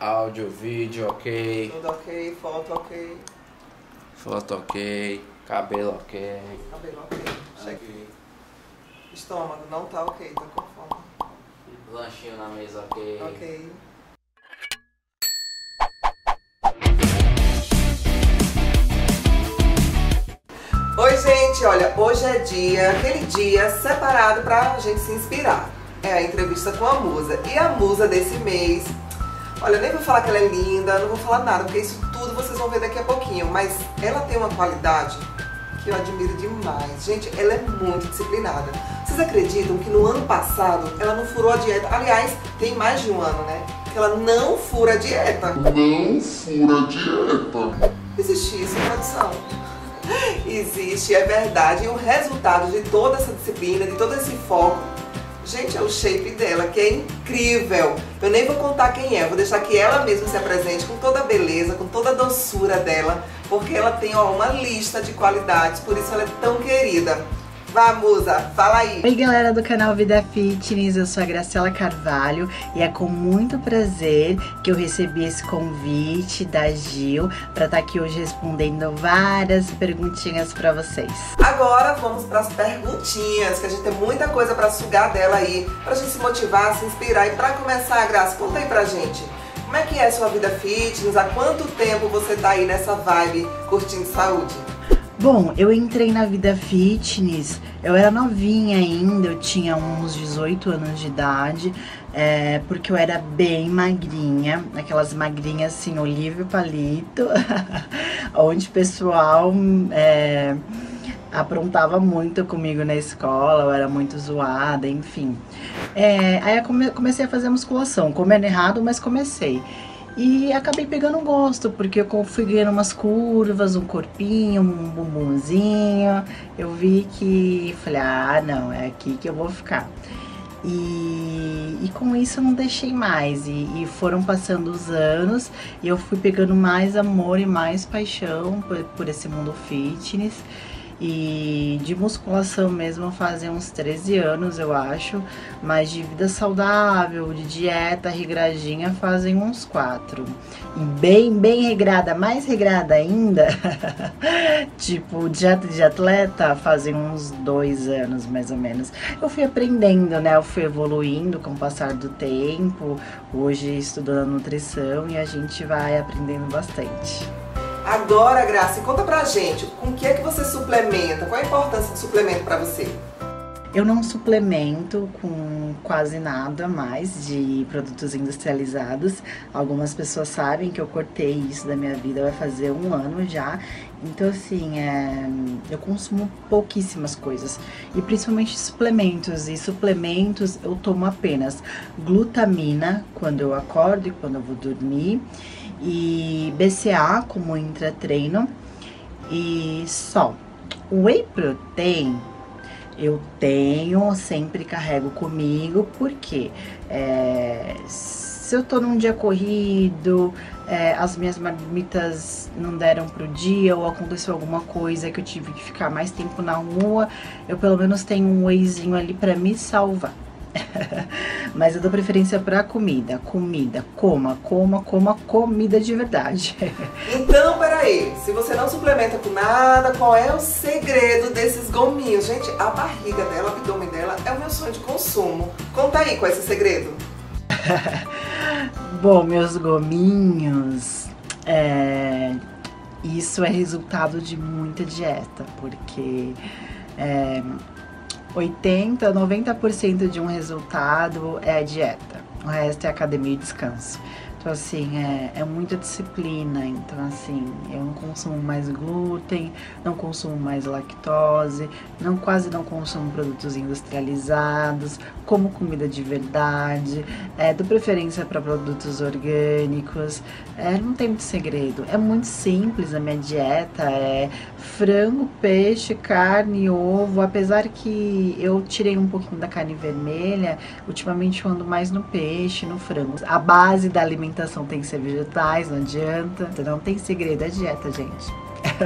Áudio, vídeo, ok. Tudo ok, foto ok. Foto ok. Cabelo ok. Cabelo ok. Cheque. Estômago não tá ok, tá com fome. Lanchinho na mesa ok. Ok. Oi gente, olha, hoje é aquele dia separado pra gente se inspirar. É a entrevista com a musa. E a musa desse mês, olha, eu nem vou falar que ela é linda, não vou falar nada, porque isso tudo vocês vão ver daqui a pouquinho. Mas ela tem uma qualidade que eu admiro demais. Gente, ela é muito disciplinada. Vocês acreditam que no ano passado ela não furou a dieta? Aliás, tem mais de um ano, né? Que ela não fura a dieta. Não fura a dieta. Existe isso, produção? Existe, é verdade. E o resultado de toda essa disciplina, de todo esse foco, gente, é o shape dela, que é incrível. Eu nem vou contar quem é, vou deixar que ela mesma se apresente com toda a beleza, com toda a doçura dela, porque ela tem uma lista de qualidades, por isso ela é tão querida. Vá, musa, fala aí! Oi galera do canal Vida Fitness, eu sou a Graciela Carvalho e é com muito prazer que eu recebi esse convite da Gil para estar aqui hoje respondendo várias perguntinhas para vocês. Agora vamos para as perguntinhas, que a gente tem muita coisa para sugar dela aí, pra gente se motivar, se inspirar. E para começar, Graça, conta aí pra gente, como é que é a sua vida fitness? Há quanto tempo você tá aí nessa vibe curtindo saúde? Bom, eu entrei na Vida Fitness, eu era novinha ainda, eu tinha uns 18 anos de idade, porque eu era bem magrinha, aquelas magrinhas assim, oliva e palito, onde o pessoal aprontava muito comigo na escola, eu era muito zoada, enfim. Aí eu comecei a fazer musculação, comendo errado, mas comecei. E acabei pegando gosto, porque eu fui ganhando umas curvas, um corpinho, um bumbumzinho. Eu vi que, falei, ah, não, é aqui que eu vou ficar. E com isso eu não deixei mais, e foram passando os anos, e eu fui pegando mais amor e mais paixão por esse mundo fitness. E de musculação mesmo fazem uns 13 anos, eu acho, mas de vida saudável, de dieta regradinha fazem uns 4. E bem regrada, mais regrada ainda, tipo dieta de atleta, fazem uns 2 anos mais ou menos. Eu fui aprendendo, né, eu fui evoluindo com o passar do tempo, hoje estudando nutrição e a gente vai aprendendo bastante. Agora, Graça, conta pra gente, com o que é que você suplementa? Qual a importância do suplemento pra você? Eu não suplemento com quase nada mais de produtos industrializados. Algumas pessoas sabem que eu cortei isso da minha vida, vai fazer 1 ano já. Então, assim, eu consumo pouquíssimas coisas. E principalmente suplementos. E suplementos eu tomo apenas glutamina quando eu acordo e quando eu vou dormir. E BCA como intratreino. E só. Whey protein eu tenho, sempre carrego comigo, porque se eu tô num dia corrido, as minhas marmitas não deram pro dia, ou aconteceu alguma coisa que eu tive que ficar mais tempo na rua, eu pelo menos tenho um wheyzinho ali pra me salvar. Mas eu dou preferência pra comida. Coma comida de verdade. Então, peraí, se você não suplementa com nada, qual é o segredo desses gominhos? Gente, a barriga dela, o abdômen dela é o meu sonho de consumo. Conta aí qual é esse segredo. Bom, meus gominhos, isso é resultado de muita dieta, porque 80, 90% de um resultado é a dieta, o resto é academia e descanso. Então, assim, é muita disciplina. Então, assim, eu não consumo mais glúten, não consumo mais lactose, quase não consumo produtos industrializados, como comida de verdade, dou preferência para produtos orgânicos. Não tem muito segredo, é muito simples a minha dieta, frango, peixe, carne, ovo, apesar que eu tirei um pouquinho da carne vermelha, ultimamente eu ando mais no peixe, no frango. A base da alimentação tem que ser vegetais, não adianta, não tem segredo, é dieta, gente.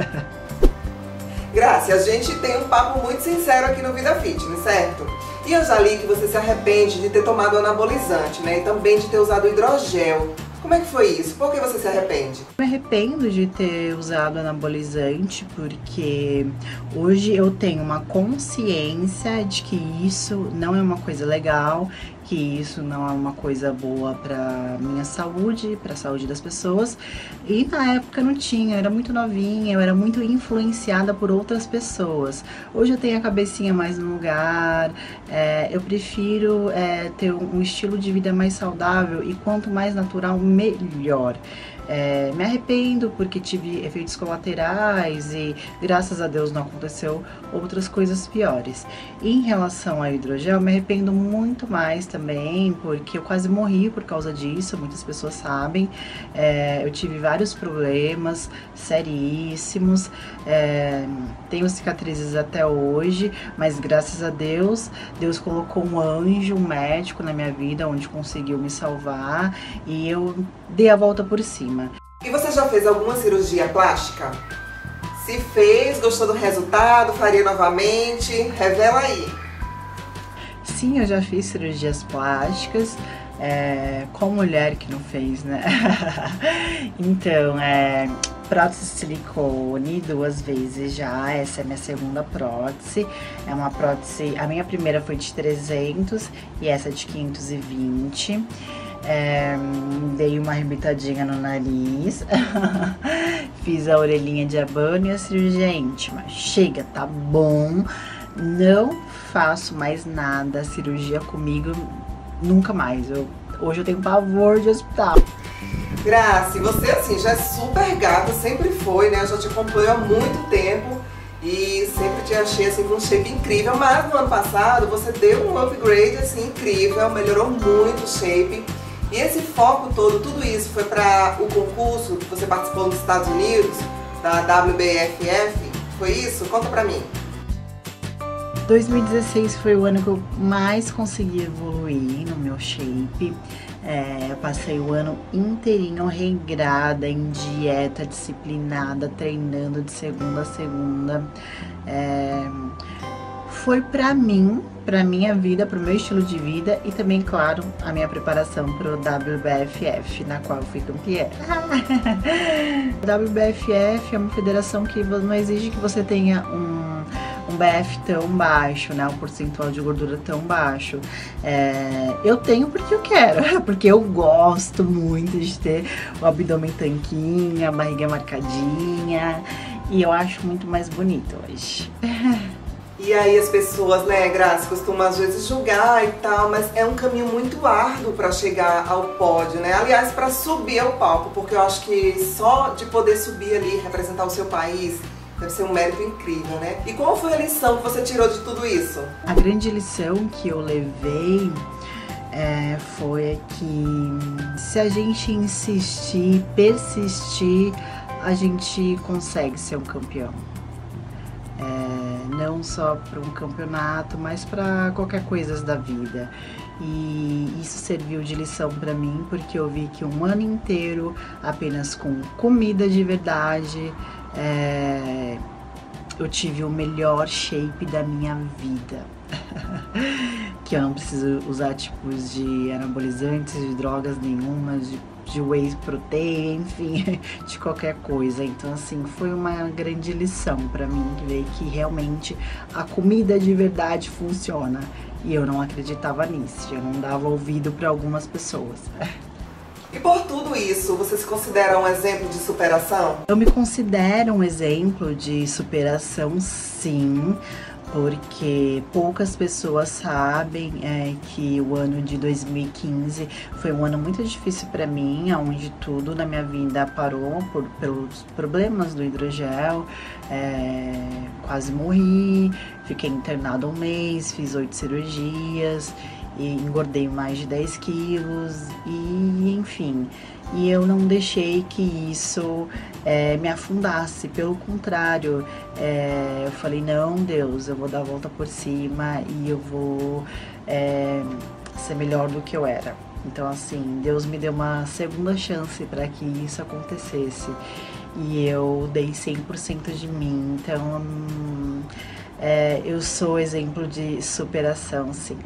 Graça, a gente tem um papo muito sincero aqui no Vida Fitness, certo? E eu já li que você se arrepende de ter tomado anabolizante, né? E também de ter usado hidrogel. Como é que foi isso? Por que você se arrepende? Me arrependo de ter usado anabolizante porque hoje eu tenho uma consciência de que isso não é uma coisa legal, que isso não é uma coisa boa para minha saúde, para a saúde das pessoas. E na época não tinha, eu era muito novinha, eu era muito influenciada por outras pessoas. Hoje eu tenho a cabecinha mais no lugar, eu prefiro ter um estilo de vida mais saudável e quanto mais natural, melhor. Me arrependo porque tive efeitos colaterais e graças a Deus não aconteceu outras coisas piores. Em relação ao hidrogel, me arrependo muito mais também porque eu quase morri por causa disso, muitas pessoas sabem. Eu tive vários problemas seríssimos, tenho cicatrizes até hoje, mas graças a Deus, Deus colocou um anjo, um médico na minha vida onde conseguiu me salvar e eu dei a volta por cima. E você já fez alguma cirurgia plástica? Se fez, gostou do resultado, faria novamente? Revela aí. Sim, eu já fiz cirurgias plásticas, com mulher que não fez, né? Então, prótese de silicone 2 vezes já, essa é a minha segunda prótese. É uma prótese, a minha primeira foi de 300 e essa de 520. Dei uma arrebitadinha no nariz, fiz a orelhinha de abano e a cirurgia íntima. Chega, tá bom, não faço mais nada, cirurgia comigo, nunca mais. Hoje eu tenho pavor de hospital. Grace, você assim já é super gata, sempre foi, né? Eu já te acompanho há muito tempo e sempre te achei assim com um shape incrível, mas no ano passado você deu um upgrade assim incrível, melhorou muito o shape. E esse foco todo, tudo isso foi para o concurso que você participou nos Estados Unidos, da WBFF, foi isso? Conta pra mim. 2016 foi o ano que eu mais consegui evoluir no meu shape. Eu passei o ano inteirinho regrada, em dieta, disciplinada, treinando de segunda a segunda. Foi pra mim, pra minha vida, pro meu estilo de vida e também, claro, a minha preparação pro WBFF, na qual eu fui campeã. A WBFF é uma federação que não exige que você tenha um BF tão baixo, né, um percentual de gordura tão baixo. Eu tenho porque eu quero, porque eu gosto muito de ter o abdômen tanquinho, a barriga marcadinha, e eu acho muito mais bonito hoje. E aí as pessoas, né, Grace, costumam às vezes julgar e tal, mas é um caminho muito árduo para chegar ao pódio, né? Aliás, para subir ao palco, porque eu acho que só de poder subir ali, representar o seu país, deve ser um mérito incrível, né? E qual foi a lição que você tirou de tudo isso? A grande lição que eu levei foi que se a gente insistir, persistir, a gente consegue ser um campeão. Não só para um campeonato, mas para qualquer coisa da vida. E isso serviu de lição para mim, porque eu vi que um ano inteiro, apenas com comida de verdade, eu tive o melhor shape da minha vida. Que eu não preciso usar tipos de anabolizantes, de drogas nenhuma, de whey protein, enfim, de qualquer coisa. Então, assim, foi uma grande lição pra mim, ver que realmente a comida de verdade funciona. E eu não acreditava nisso, eu não dava ouvido pra algumas pessoas. E por tudo isso, você se considera um exemplo de superação? Eu me considero um exemplo de superação, sim. Porque poucas pessoas sabem que o ano de 2015 foi um ano muito difícil para mim, onde tudo na minha vida parou pelos problemas do hidrogel. Quase morri, fiquei internada um mês, fiz 8 cirurgias e engordei mais de 10 quilos e enfim. E eu não deixei que isso me afundasse, pelo contrário, eu falei, não, Deus, eu vou dar a volta por cima e eu vou ser melhor do que eu era. Então, assim, Deus me deu uma segunda chance para que isso acontecesse e eu dei 100% de mim. Então, eu sou exemplo de superação, sim.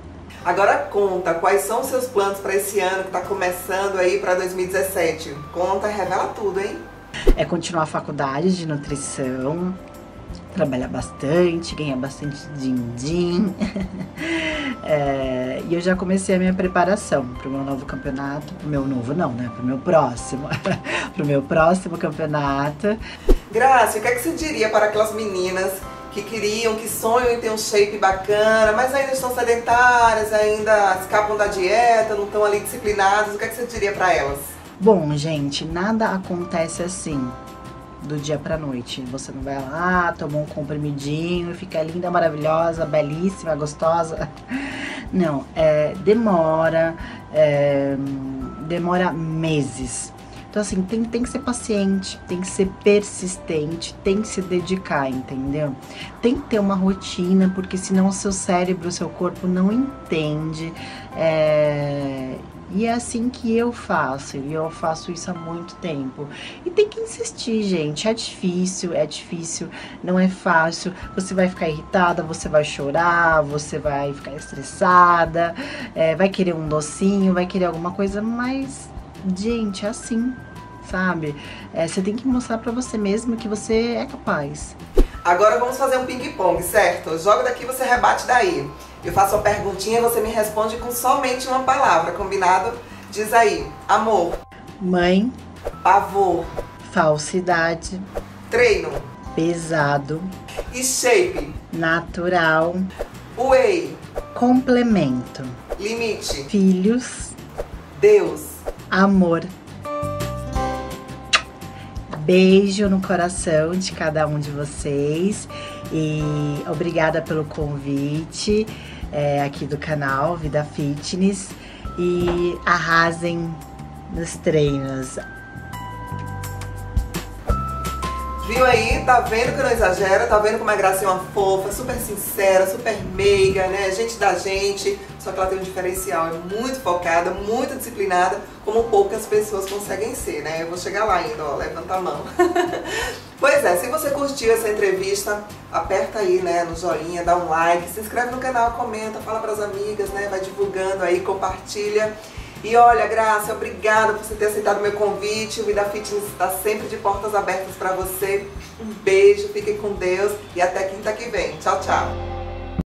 Agora conta, quais são os seus planos para esse ano que tá começando aí para 2017? Conta, revela tudo, hein? É continuar a faculdade de nutrição, trabalhar bastante, ganhar bastante din-din. E eu já comecei a minha preparação para o meu novo campeonato, pro meu novo não, né? Pro meu próximo, pro meu próximo campeonato. Graça, o que é que você diria para aquelas meninas que queriam, que sonham em ter um shape bacana, mas ainda estão sedentárias, ainda escapam da dieta, não estão ali disciplinadas? O que é que você diria para elas? Bom, gente, nada acontece assim, do dia pra noite. Você não vai lá, toma um comprimidinho, fica linda, maravilhosa, belíssima, gostosa. Não, demora meses. Então assim, tem que ser paciente, tem que ser persistente, tem que se dedicar, entendeu? Tem que ter uma rotina, porque senão o seu cérebro, o seu corpo não entende. E é assim que eu faço, e eu faço isso há muito tempo. E tem que insistir, gente, é difícil, não é fácil. Você vai ficar irritada, você vai chorar, você vai ficar estressada, vai querer um docinho, vai querer alguma coisa, mas, gente, é assim, sabe? Você tem que mostrar pra você mesmo que você é capaz. Agora vamos fazer um ping-pong, certo? Eu jogo daqui, você rebate daí. Eu faço uma perguntinha e você me responde com somente uma palavra, combinado? Diz aí: amor, Mãe, pavor, falsidade, treino, pesado, e shape, natural, whey, complemento, limite, filhos, Deus. amor. Beijo no coração de cada um de vocês e obrigada pelo convite aqui do canal Vida Fitness, e arrasem nos treinos. Viu aí? Tá vendo que não exagera? Tá vendo como a Graça é uma fofa, super sincera, super meiga, né? Gente da gente, só que ela tem um diferencial, é muito focada, muito disciplinada, como poucas pessoas conseguem ser, né? Eu vou chegar lá ainda, ó, levanta a mão. Pois é, se você curtiu essa entrevista, aperta aí, né, no joinha, dá um like, se inscreve no canal, comenta, fala pras amigas, né? Vai divulgando aí, compartilha. E olha, Graça, obrigada por você ter aceitado o meu convite. O Vida Fitness está sempre de portas abertas para você. Um beijo, fiquem com Deus e até quinta que vem. Tchau, tchau.